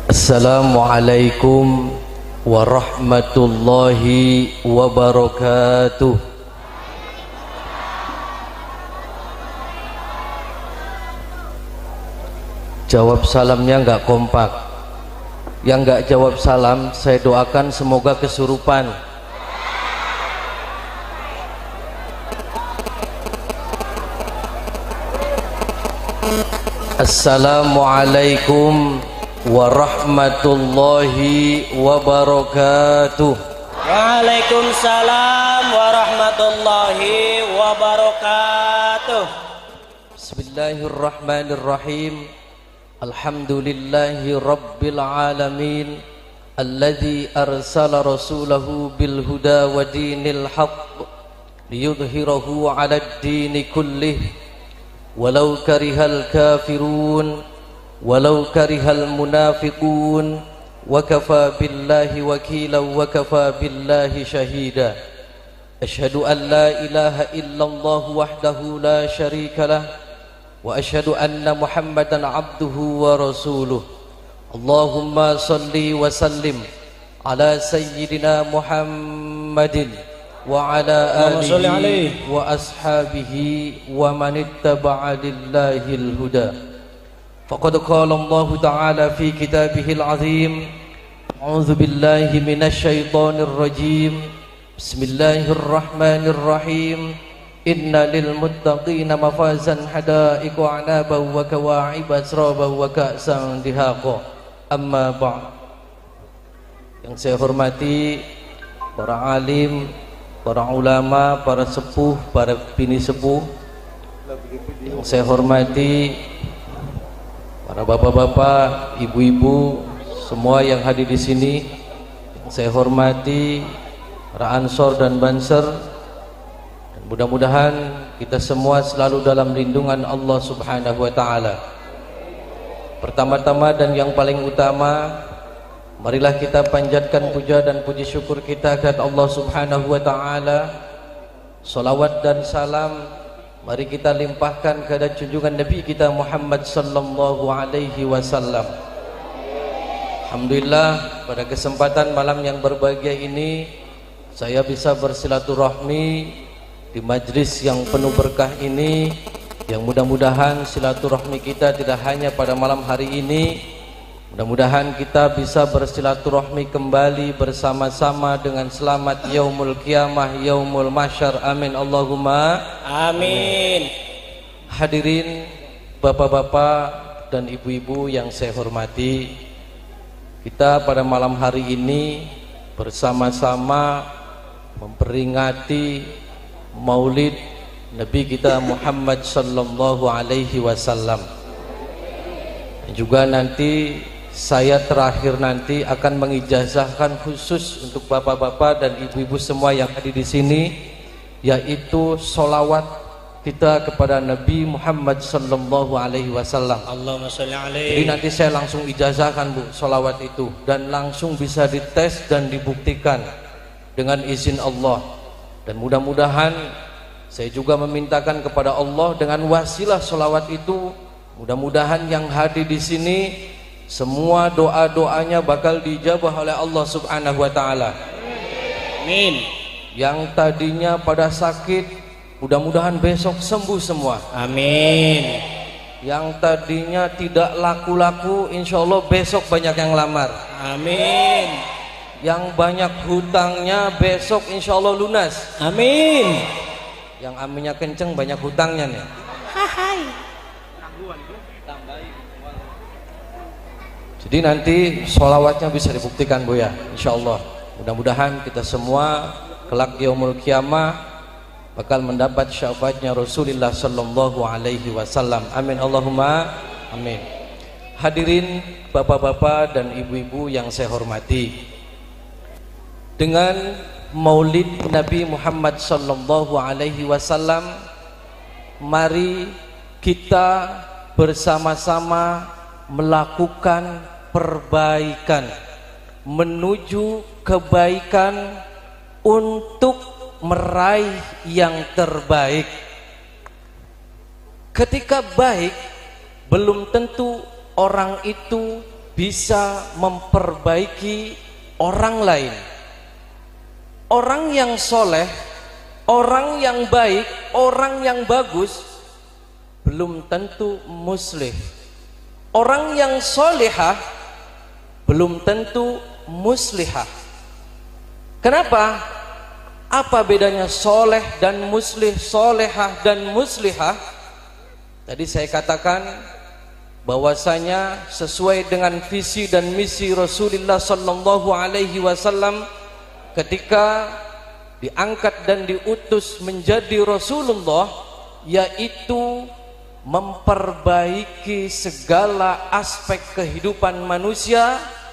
Assalamualaikum warahmatullahi wabarakatuh. Jawab salamnya nggak kompak. Yang nggak jawab salam saya doakan semoga kesurupan. Assalamualaikum warahmatullahi wabarakatuh. Waalaikumsalam warahmatullahi wabarakatuh. Bismillahirrahmanirrahim. Alhamdulillahi rabbil alamin, alladzi arsala rasulahu bil huda wa dinil haqq liyudhhirahu 'alad dini kullih walau karihal kafirun walau karihal munafiqun wa kafa billahi wakila wa kafa billahi shahida. Asyhadu an la ilaha illallah wahdahu la syarika lah wa asyhadu anna Muhammadan abduhu wa rasuluh. Allahumma salli wa sallim ala sayyidina Muhammadin wa ala alihi wa ashabihi wa man ittaba'a lillahil huda. Faqad qala Allah ta'ala fi kitabihil azim. A'udzu billahi minasy syaithanir rajim. Bismillahirrahmanirrahim. Inna lil muttaqina mafazan hadaiqa wa a'naban wa kawa'iba asraban wa ka'san dihaqa. Amma ba'd. Yang saya hormati para alim, para ulama, para sepuh, para bini sepuh. Yang saya hormati para bapak-bapak, ibu-ibu, semua yang hadir di sini. Yang saya hormati para ansor dan banser. Mudah-mudahan kita semua selalu dalam lindungan Allah Subhanahu wa taala. Pertama-tama dan yang paling utama, marilah kita panjatkan puja dan puji syukur kita kepada Allah Subhanahu wa taala. Salawat dan salam mari kita limpahkan kepada junjungan Nabi kita Muhammad sallallahu alaihi wasallam. Alhamdulillah, pada kesempatan malam yang berbahagia ini saya bisa bersilaturahmi di majlis yang penuh berkah ini, yang mudah-mudahan silaturahmi kita tidak hanya pada malam hari ini, mudah-mudahan kita bisa bersilaturahmi kembali bersama-sama dengan selamat yaumul qiyamah, yaumul mahsyar. Amin Allahumma amin. Hadirin bapak-bapak dan ibu-ibu yang saya hormati, kita pada malam hari ini bersama-sama memperingati Maulid Nabi kita Muhammad sallallahu alaihi wasallam. Juga nanti saya terakhir nanti akan mengijazahkan khusus untuk bapak-bapak dan ibu-ibu semua yang hadir di sini, yaitu sholawat kita kepada Nabi Muhammad sallallahu alaihi wasallam. Allahumma sholli alaihi. Jadi nanti saya langsung ijazahkan Bu sholawat itu, dan langsung bisa dites dan dibuktikan dengan izin Allah. Dan mudah-mudahan saya juga memintakan kepada Allah dengan wasilah sholawat itu, mudah-mudahan yang hadir di sini semua doa-doanya bakal dijabah oleh Allah Subhanahu wa taala. Amin. Yang tadinya pada sakit, mudah-mudahan besok sembuh semua. Amin. Yang tadinya tidak laku-laku, insya Allah besok banyak yang lamar. Amin. Yang banyak hutangnya besok insya Allah lunas. Amin. Yang aminnya kenceng banyak hutangnya nih. Hai. Jadi nanti sholawatnya bisa dibuktikan Bu ya, insya Allah. Mudah-mudahan kita semua kelak yaumul qiyamah bakal mendapat syafaatnya Rasulullah sallallahu alaihi wasallam. Amin Allahumma amin. Hadirin bapak-bapak dan ibu-ibu yang saya hormati, dengan Maulid Nabi Muhammad sallallahu alaihi wasallam, mari kita bersama-sama melakukan perbaikan menuju kebaikan untuk meraih yang terbaik. Ketika baik, belum tentu orang itu bisa memperbaiki orang lain. Orang yang soleh, orang yang baik, orang yang bagus belum tentu muslih. Orang yang solehah belum tentu muslihah. Kenapa? Apa bedanya soleh dan muslih, solehah dan muslihah? Tadi saya katakan bahwasanya sesuai dengan visi dan misi Rasulullah sallallahu alaihi wasallam ketika diangkat dan diutus menjadi Rasulullah, yaitu memperbaiki segala aspek kehidupan manusia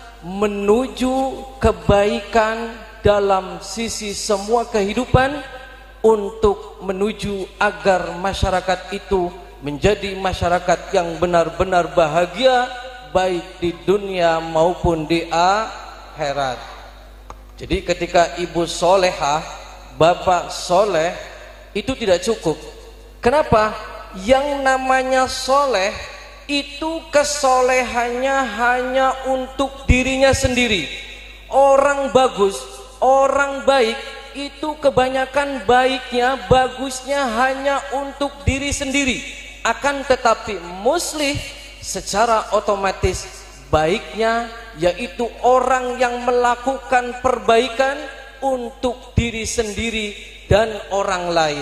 menuju kebaikan dalam sisi semua kehidupan, untuk menuju agar masyarakat itu menjadi masyarakat yang benar-benar bahagia baik di dunia maupun di akhirat. Jadi ketika ibu solehah, bapak soleh, itu tidak cukup. Kenapa? Yang namanya soleh itu kesolehannya hanya untuk dirinya sendiri. Orang bagus, orang baik itu kebanyakan baiknya, bagusnya hanya untuk diri sendiri. Akan tetapi muslih secara otomatis baiknya yaitu orang yang melakukan perbaikan untuk diri sendiri dan orang lain.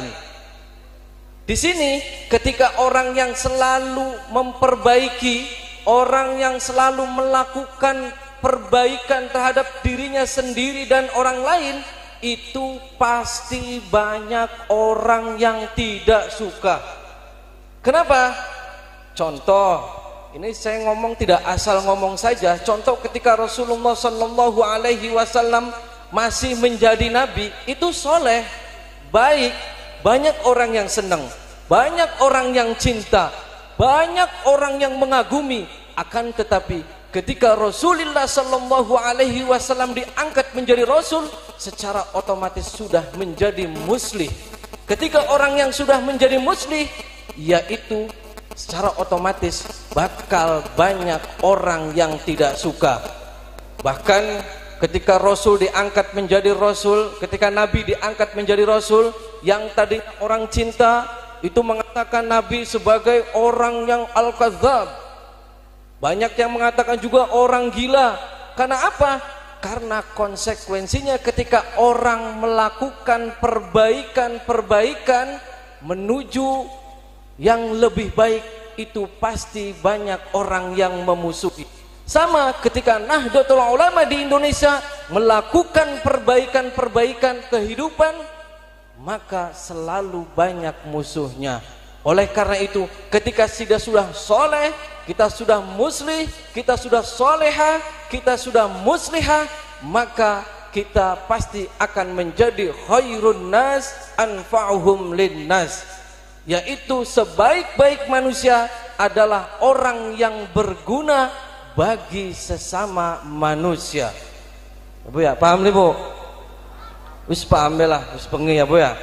Di sini ketika orang yang selalu memperbaiki, orang yang selalu melakukan perbaikan terhadap dirinya sendiri dan orang lain, itu pasti banyak orang yang tidak suka. Kenapa? Contoh, ini saya ngomong tidak asal ngomong saja. Contoh ketika Rasulullah sallallahu alaihi wasallam masih menjadi nabi, itu soleh, baik, banyak orang yang senang, banyak orang yang cinta, banyak orang yang mengagumi. Akan tetapi ketika Rasulullah sallallahu alaihi wasallam diangkat menjadi rasul, secara otomatis sudah menjadi muslih. Ketika orang yang sudah menjadi muslih, yaitu secara otomatis bakal banyak orang yang tidak suka. Bahkan ketika Rasul diangkat menjadi Rasul, ketika Nabi diangkat menjadi Rasul, yang tadi orang cinta itu mengatakan Nabi sebagai orang yang al-kadzab. Banyak yang mengatakan juga orang gila. Karena apa? Karena konsekuensinya ketika orang melakukan perbaikan-perbaikan menuju yang lebih baik, itu pasti banyak orang yang memusuhi. Sama ketika Nahdlatul Ulama di Indonesia melakukan perbaikan-perbaikan kehidupan, maka selalu banyak musuhnya. Oleh karena itu, ketika sudah soleh, kita sudah muslih, kita sudah solehah, kita sudah muslihah, maka kita pasti akan menjadi khairun nas anfa'uhum linnas, yaitu sebaik-baik manusia adalah orang yang berguna bagi sesama manusia. Bu ya, paham nih Bu? Wis paham lah, wis pengen ya Bu ya.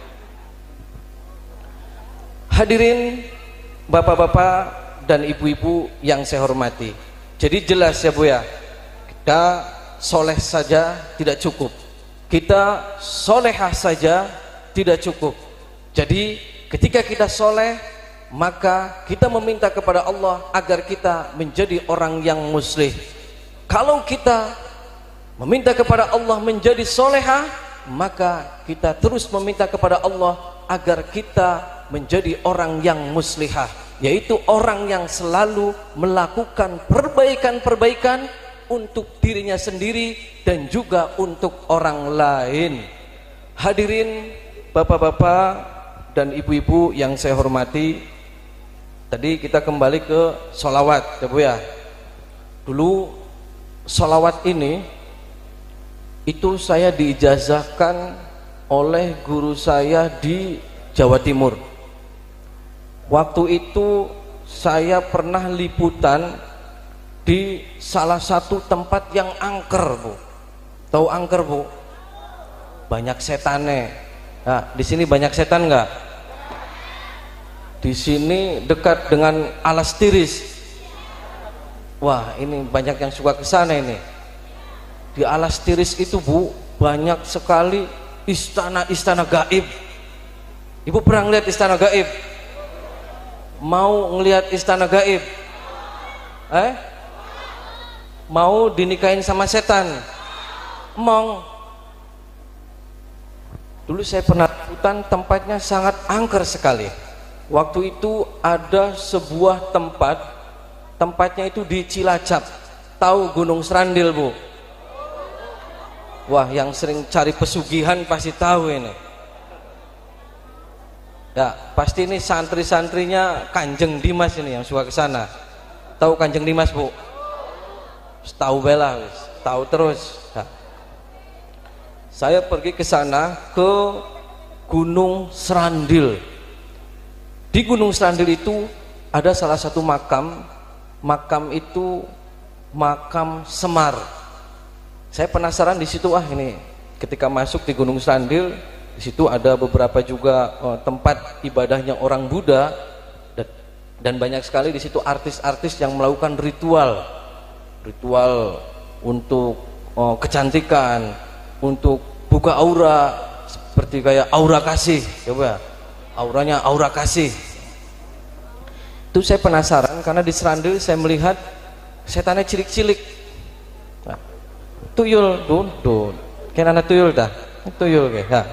Hadirin bapak-bapak dan ibu-ibu yang saya hormati, jadi jelas ya Bu ya, kita soleh saja tidak cukup, kita solehah saja tidak cukup. Jadi ketika kita soleh, maka kita meminta kepada Allah agar kita menjadi orang yang muslih. Kalau kita meminta kepada Allah menjadi solehah, maka kita terus meminta kepada Allah agar kita menjadi orang yang muslihah, yaitu orang yang selalu melakukan perbaikan-perbaikan untuk dirinya sendiri dan juga untuk orang lain. Hadirin bapak-bapak dan ibu-ibu yang saya hormati, tadi kita kembali ke sholawat ya Bu ya. Dulu sholawat ini itu saya diijazahkan oleh guru saya di Jawa Timur. Waktu itu saya pernah liputan di salah satu tempat yang angker Bu. Tahu angker Bu? Banyak setane. Nah, di sini banyak setan nggak? Di sini dekat dengan alas tiris. Wah, ini banyak yang suka ke sana ini. Di Alas Tiris itu, Bu, banyak sekali istana-istana gaib. Ibu pernah ngeliat istana gaib? Mau ngeliat istana gaib? Mau dinikahin sama setan? Mau. Dulu saya pernah hutan, tempatnya sangat angker sekali. Waktu itu ada sebuah tempatnya itu di Cilacap. Tahu Gunung Serandil, Bu? Wah, yang sering cari pesugihan pasti tahu ini. Ya, pasti ini santri-santrinya Kanjeng Dimas ini yang suka ke sana. Tahu Kanjeng Dimas, Bu? Tahu bela, tahu terus. Nah, saya pergi ke sana, ke Gunung Serandil. Di Gunung Serandil itu ada salah satu makam itu makam Semar. Saya penasaran di situ, ini ketika masuk di Gunung Serandil, di situ ada beberapa juga tempat ibadahnya orang Buddha, dan banyak sekali di situ artis-artis yang melakukan ritual untuk kecantikan, untuk buka aura, seperti kayak aura kasih, coba auranya aura kasih. Itu saya penasaran karena di Serandil saya melihat setannya cilik-cilik. Nah, tuyul, dun, kena anak tuyul dah, tuyul kayak. Nah.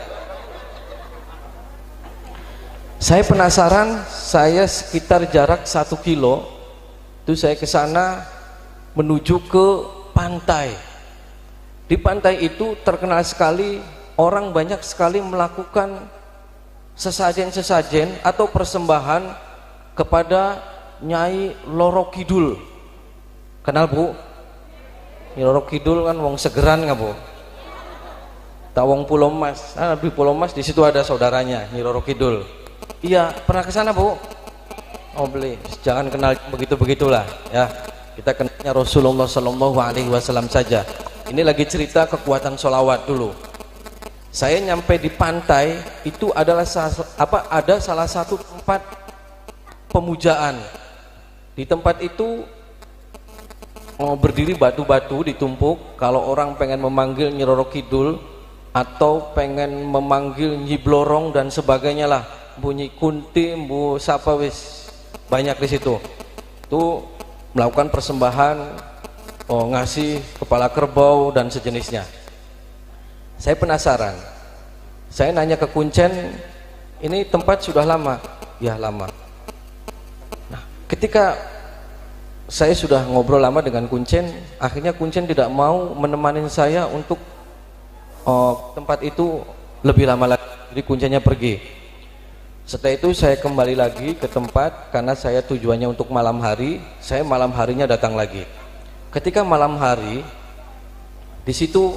Saya penasaran, saya sekitar jarak 1 kilo, itu saya ke sana menuju ke pantai. Di pantai itu terkenal sekali, orang banyak sekali melakukan sesajen-sesajen atau persembahan kepada Nyai Loro Kidul. Kenal, Bu? Nyai Loro Kidul kan wong segeran nggak, Bu? Tawong Pulau Mas. Di Pulau Mas di situ ada saudaranya Nyai Loro Kidul. Iya, pernah ke sana, Bu? Oh, beli. Jangan kenal begitu-begitulah, ya. Kita kenalnya Rasulullah Shallallahu Alaihi Wasallam saja. Ini lagi cerita kekuatan sholawat dulu. Saya nyampe di pantai itu adalah ada salah satu tempat pemujaan. Di tempat itu berdiri batu-batu ditumpuk. Kalau orang pengen memanggil Nyi Roro Kidul atau pengen memanggil Nyi Blorong dan sebagainya lah, bunyi kunti, bu sapa wis, banyak di situ. Itu melakukan persembahan, ngasih kepala kerbau dan sejenisnya. Saya penasaran, saya nanya ke Kuncen, ini tempat sudah lama? Ya, lama. Nah, ketika saya sudah ngobrol lama dengan Kuncen, akhirnya Kuncen tidak mau menemani saya untuk tempat itu lebih lama lagi. Jadi Kuncennya pergi. Setelah itu saya kembali lagi ke tempat karena saya tujuannya untuk malam hari. Saya malam harinya datang lagi. Ketika malam hari, di situ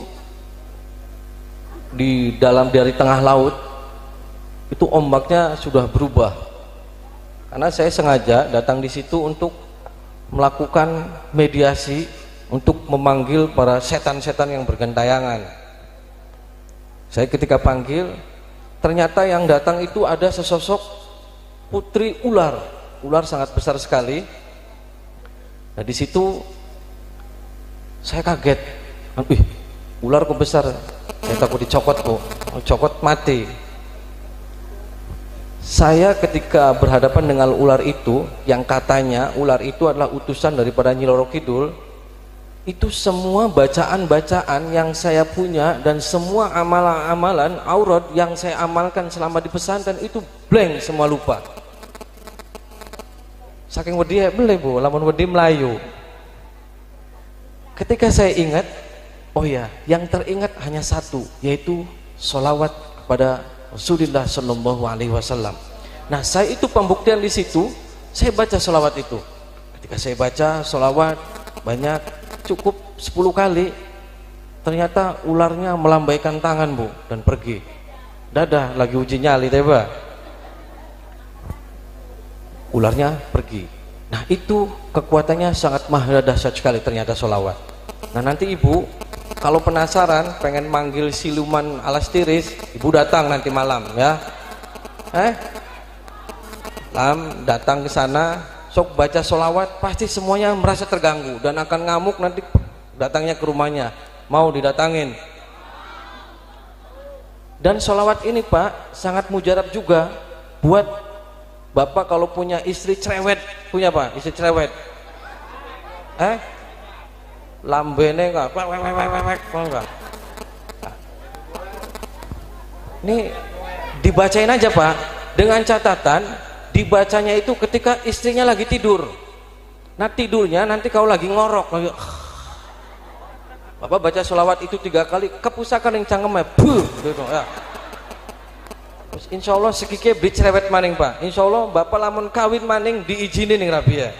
dari tengah laut itu ombaknya sudah berubah. Karena saya sengaja datang di situ untuk melakukan mediasi, untuk memanggil para setan-setan yang bergentayangan. Saya ketika panggil, ternyata yang datang itu ada sesosok putri ular sangat besar sekali. Nah, di situ saya kaget, ular kok besar, saya takut dicokot kok, cokot mati. Saya ketika berhadapan dengan ular itu, yang katanya ular itu adalah utusan daripada Nyi Roro Kidul, itu semua bacaan-bacaan yang saya punya dan semua amalan-amalan aurat yang saya amalkan selama di pesantren itu blank, semua lupa. Saking wedi beli, Bu, lamun wedi Melayu. Ketika saya ingat, oh ya, yang teringat hanya satu, yaitu sholawat kepada Rasulullah Shallallahu Alaihi Wasallam. Nah, saya itu pembuktian di situ, saya baca sholawat itu. Ketika saya baca sholawat banyak, cukup 10 kali, ternyata ularnya melambaikan tangan, Bu, dan pergi. Dadah, lagi uji nyali, tiba. Ularnya pergi. Nah, itu kekuatannya sangat maha dahsyat sekali ternyata sholawat. Nah, nanti Ibu kalau penasaran pengen manggil siluman Alas Tiris, Ibu datang nanti malam ya. Datang ke sana, sok baca sholawat pasti semuanya merasa terganggu dan akan ngamuk nanti datangnya ke rumahnya. Mau didatangin? Dan sholawat ini Pak sangat mujarab juga buat bapak kalau punya istri cerewet. Punya Pak istri cerewet? Lambene enggak? Ini dibacain aja Pak, dengan catatan dibacanya itu ketika istrinya lagi tidur. Nah tidurnya nanti kau lagi ngorok lagi. Bapak baca sholawat itu 3 kali kepusakan yang cangkemnya gitu ya. Terus insya Allah sekike beli cerewet maning Pak. Insya Allah bapak lamun kawin maning diizinin nih Rabi ya.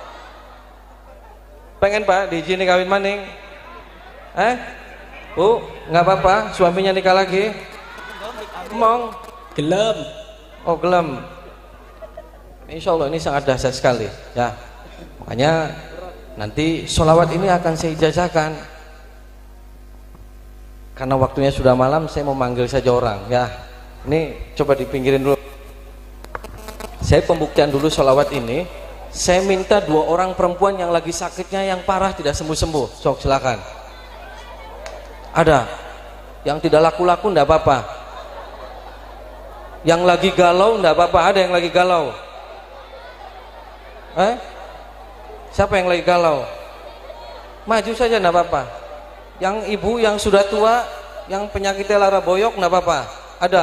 Pengen Pak diizinin kawin maning? Bu nggak apa-apa suaminya nikah lagi? Mong Gelem. Oh gelem. Insya Allah ini sangat dahsyat sekali ya. Makanya nanti sholawat ini akan saya ijazahkan. Karena waktunya sudah malam, saya mau manggil saja orang ya. Ini coba dipinggirin dulu. Saya pembuktian dulu sholawat ini. Saya minta 2 orang perempuan yang lagi sakitnya yang parah tidak sembuh-sembuh. Sok silakan. Ada yang tidak laku-laku enggak apa-apa. Yang lagi galau enggak apa-apa. Ada yang lagi galau? Siapa yang lagi galau? Maju saja enggak apa-apa. Yang ibu yang sudah tua, yang penyakitnya lara boyok enggak apa-apa. Ada?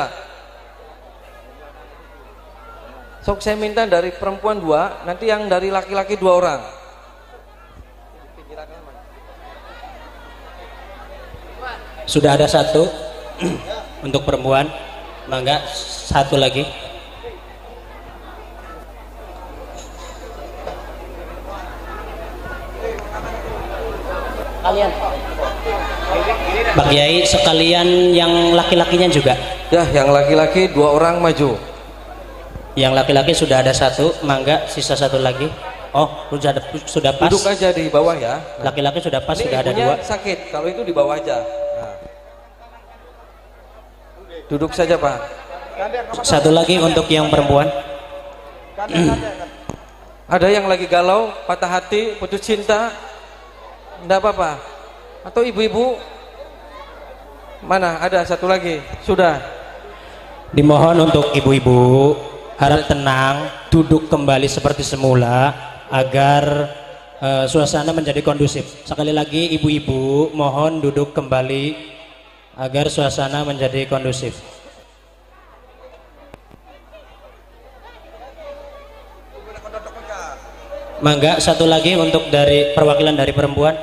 Sok saya minta dari perempuan 2, nanti yang dari laki-laki 2 orang. Sudah ada 1 untuk perempuan. Mangga 1 lagi. Kalian Pak Kiai sekalian yang laki-lakinya juga. Ya, yang laki-laki 2 orang maju. Yang laki-laki sudah ada 1, mangga sisa 1 lagi. Oh, sudah pas. Duduk aja di bawah ya. Laki-laki sudah pas, Ini sudah ada ibunya 2. sakit, kalau itu di bawah aja. Nah. Duduk saja Pak. 1 lagi untuk yang perempuan. Ada yang lagi galau, patah hati, putus cinta, enggak apa-apa. Atau ibu-ibu? Mana? Ada 1 lagi. Sudah. Dimohon untuk ibu-ibu harap tenang, duduk kembali seperti semula agar suasana menjadi kondusif. Sekali lagi ibu-ibu mohon duduk kembali agar suasana menjadi kondusif. Mangga 1 lagi untuk dari perwakilan dari perempuan.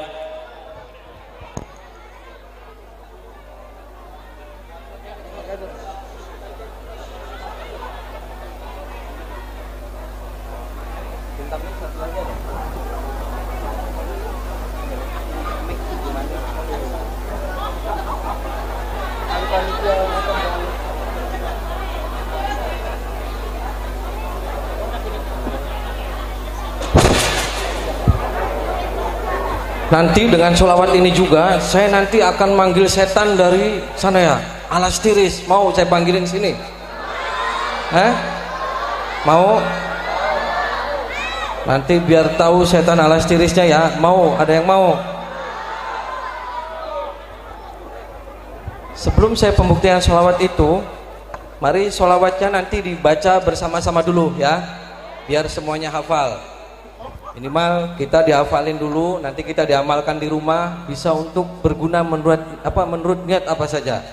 Nanti dengan sholawat ini juga saya nanti akan manggil setan dari sana ya. Alas tiris mau saya panggilin sini? Mau? Nanti biar tahu setan alas tirisnya ya. Mau? Ada yang mau? Sebelum saya pembuktian sholawat itu, mari sholawatnya nanti dibaca bersama-sama dulu ya, biar semuanya hafal. Minimal kita dihafalin dulu, nanti kita diamalkan di rumah, bisa untuk berguna menurut niat apa saja.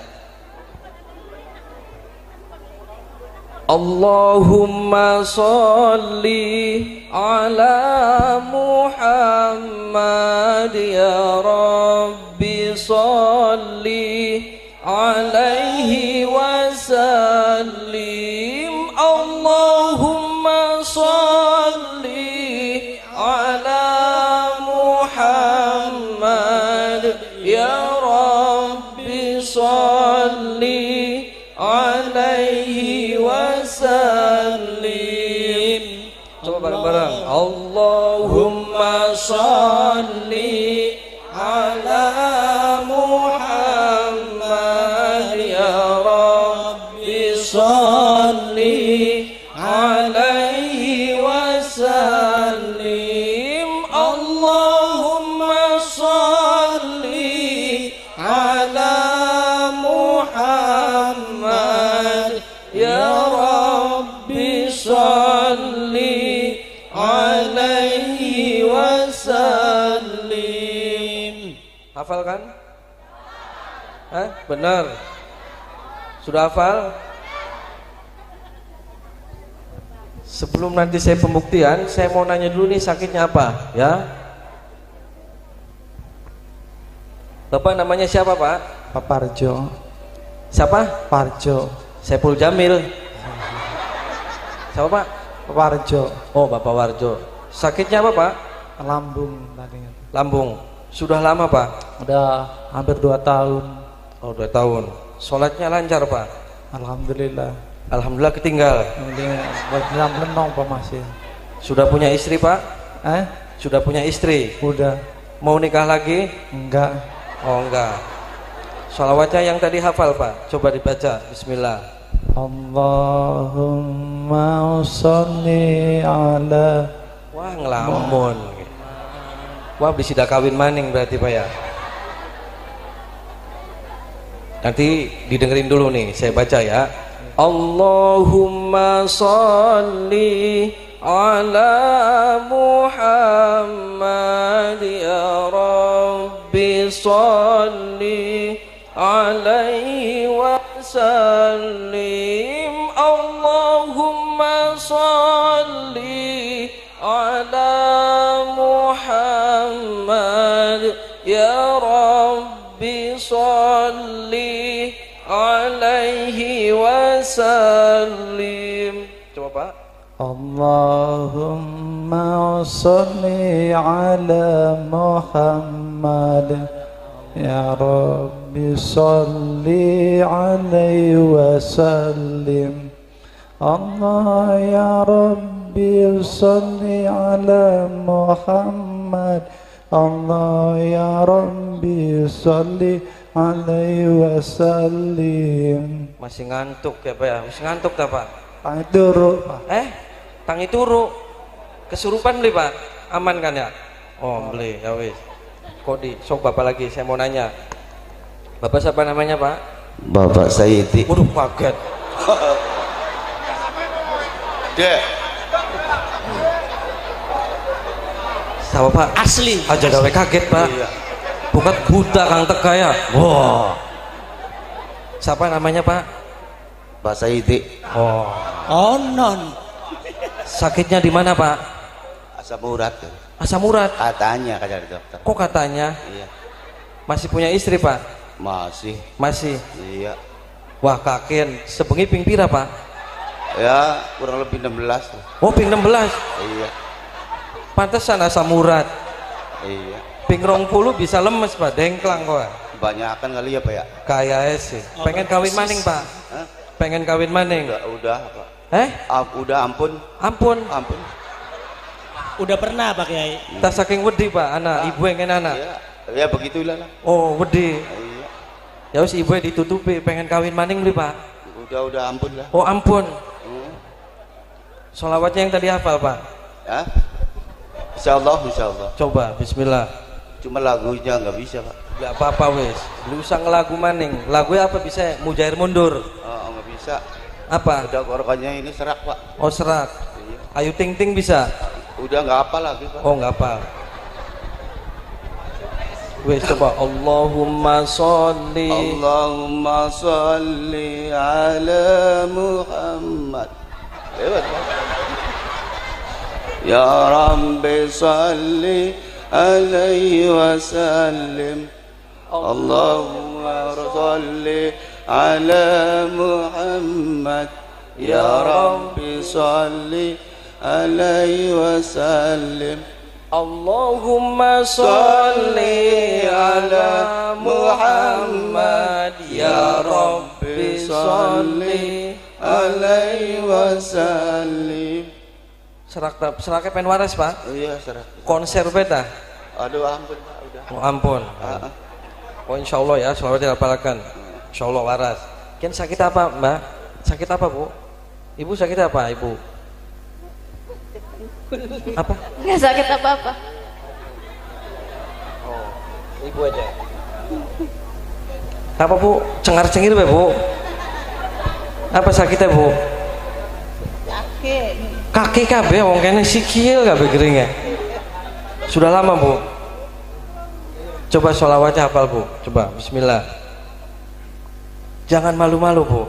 Allahumma sholli ala Muhammad ya Rabbi sholli alaihi wasallim. Allahumma sholli ala Muhammad ya Rabbi sholli alaihi wasallim. Coba bareng-bareng. Allahumma sholli ala Muhammad ya Rabbi sholli alaihi wasallim. Hafal kan? Hah? Benar. Sudah hafal? Sebelum nanti saya pembuktian, saya mau nanya dulu nih sakitnya apa, ya? Bapak namanya siapa, Pak? Pak Parjo. Siapa? Parjo. Saiful Jamil. Siapa, Pak? Pak Parjo. Oh, Bapak Warjo. Sakitnya apa, Pak? Lambung tadinya. Lambung. Sudah lama, Pak? Udah hampir 2 tahun. Oh, 2 tahun. Sholatnya lancar, Pak? Alhamdulillah. Alhamdulillah ketinggal. Dalam lenong Pak masih. Sudah punya istri, Pak? Sudah punya istri? Udah. Mau nikah lagi? Enggak. Oh, enggak. Sholawatnya yang tadi hafal, Pak? Coba dibaca. Bismillah. Allahumma sholli ala. Wah, ngelamun. Wah, bisa kawin maning berarti, Pak ya? Nanti didengerin dulu nih, saya baca ya. Allahumma sholli ala Muhammad ya Rabbi sholli alaihi wa sallim. Allahumma sholli ala Muhammad ya Rabbi sholli alaihi wasallim. Coba, Pak. Allahumma sholli ala Muhammad ya Rabbi sholli alaihi wasallim. Allah ya Rabbi sholli ala Muhammad. Allah ya Rabbi sholli alaihi wasallim. Masih ngantuk ya, Pak ya? Masih ngantuk tak, Pak? Tangi turu, Pak. Tangi turu. Kesurupan beli, Pak? Aman kan ya? Oh, beli. Ya wis. Kodi, sok Bapak lagi, saya mau nanya. Bapak siapa namanya, Pak? Bapak Saidi. Waduh, kaget. Dek. Siapa, Pak? Asli. Aja gawe kaget, Pak. Iya. Bukan buta Kang Teka ya. Wah. Siapa namanya, Pak? Pak Saidi. Oh. Oh non. Sakitnya di mana, Pak? Asam urat. Asam urat. Katanya kata dokter. Kok katanya? Iya. Masih punya istri, Pak? Masih. Masih. Iya. Wah, kaken. Sebengi ping pira, Pak? Ya, kurang lebih 16. Oh, ping 16. Iya. Pantesan asam urat. Iya. Ping 20 bisa lemes, Pak. Dengklang kok. Banyakan kali ya, Pak ya? Kayak sih. Pengen kawin maning, Pak? Hah? Pengen kawin maning? Udah, Pak. Udah ampun. Ampun. Ampun. Udah pernah Pak Kiai. Tak saking wedi, Pak, anak ibu yang anak. Iya. Ya begitulah lah. Oh, wedi. Iya. Ya wis ibu ditutupi, pengen kawin maning beli, Pak. Udah ampun lah. Oh, ampun. Sholawatnya yang tadi hafal, Pak? Ya. Insyaallah. Coba, bismillah. Cuma lagunya nggak bisa, Pak. Gak apa-apa wis. Lu usah ngelagu maning. Lagunya apa bisa? Mujair mundur. Oh, nggak bisa. Apa? Udah korokannya ini serak, Pak. Oh, serak. Iya. Ayu ting ting bisa? Udah nggak apa lagi, Pak. Oh, nggak apa. Wes coba Allahumma sholli ala Muhammad. Lewat, Pak. Ya Rabbi salli alaihi wasallim. Allahumma sholli ala Muhammad. Ya Rabbi salli alaihi wasallim. Allahumma sholli ala Muhammad. Ya Rabbi sholli alaihi wasallim. Seraknya pen waras, Pak? Iya, serak. Konser beta? Aduh, ampun, Pak, udah. Oh, ampun. Oh, insyaallah ya, selamat dihafalkan. Insyaallah waras. Kian sakit apa, Mbak? Sakit apa, Bu? Ibu sakit apa, Ibu? Apa? Nggak sakit apa-apa. Oh, Ibu aja. Apa, Bu? Cengar-cengir, Bu? Apa sakitnya, Bu? Kaki kabeh wong kene sikil kabeh keringe. Sudah lama, Bu? Coba sholawatnya hafal Bu. Coba bismillah. Jangan malu-malu Bu.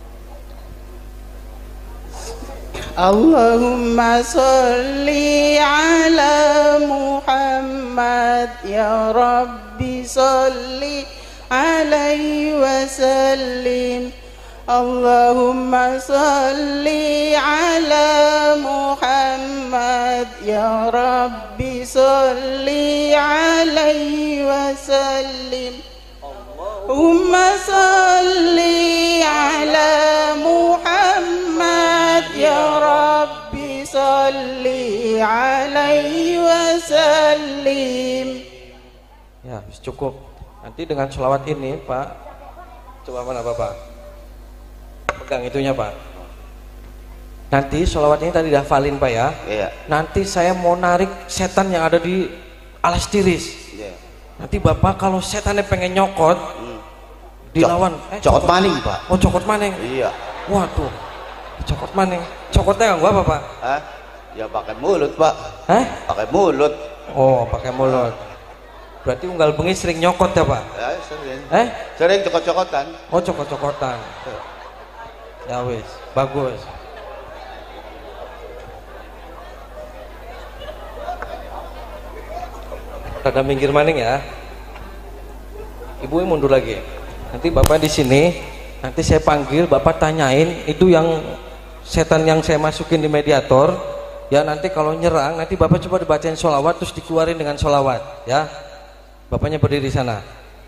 Allahumma sholli ala Muhammad ya Rabbi sholli alaihi wasallim. Allahumma sholli ala Muhammad ya Rabbi sholli alaihi wasallim. Allahumma sholli ala Muhammad ya Rabbi sholli alaihi wasallim. Ya, cukup. Nanti dengan sholawat ini Pak, coba mana Bapak? Pegang itunya Pak. Nanti sholawat ini tadi dihafalin Pak ya. Iya. Nanti saya mau narik setan yang ada di alas tiris. Iya. Nanti Bapak kalau setannya pengen nyokot, dilawan. Cokot maning Pak. Oh cokot maning. Iya. Waduh, cokot maning. Cokotnya nggak apa Pak? Hah? Ya pakai mulut Pak. Hah? Pakai mulut. Oh pakai mulut. Berarti unggal bengi sering nyokot ya Pak? Ya sering. Sering cokot-cokotan. Oh cokot-cokotan. Ya wis, bagus. Rada minggir maning ya. Ibu mundur lagi. Nanti Bapak di sini, nanti saya panggil, Bapak tanyain itu yang setan yang saya masukin di mediator. Ya nanti kalau nyerang, nanti Bapak coba dibacain sholawat terus dikeluarin dengan sholawat ya. Bapaknya berdiri sana.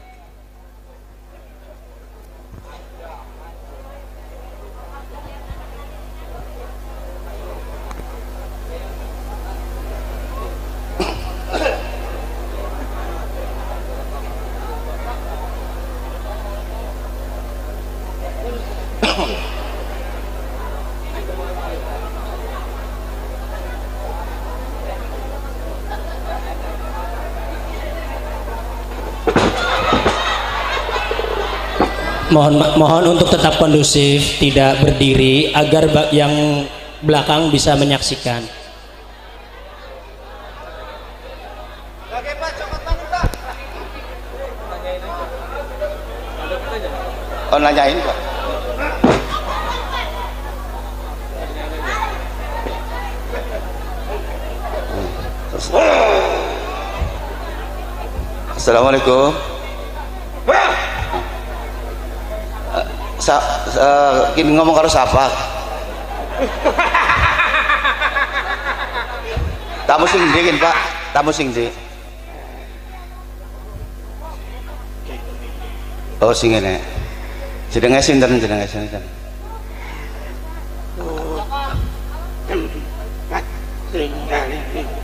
Mohon untuk tetap kondusif, tidak berdiri agar yang belakang bisa menyaksikan. Oke Pak, cokot maning Pak. Oh nanyain Pak. Assalamualaikum. Kini ngomong karo siapa? Tamu sing ndi kan Pak? Tamu sing ndi? Oh sing ngene. Jenenge sinten jenenge sinten? Tinggal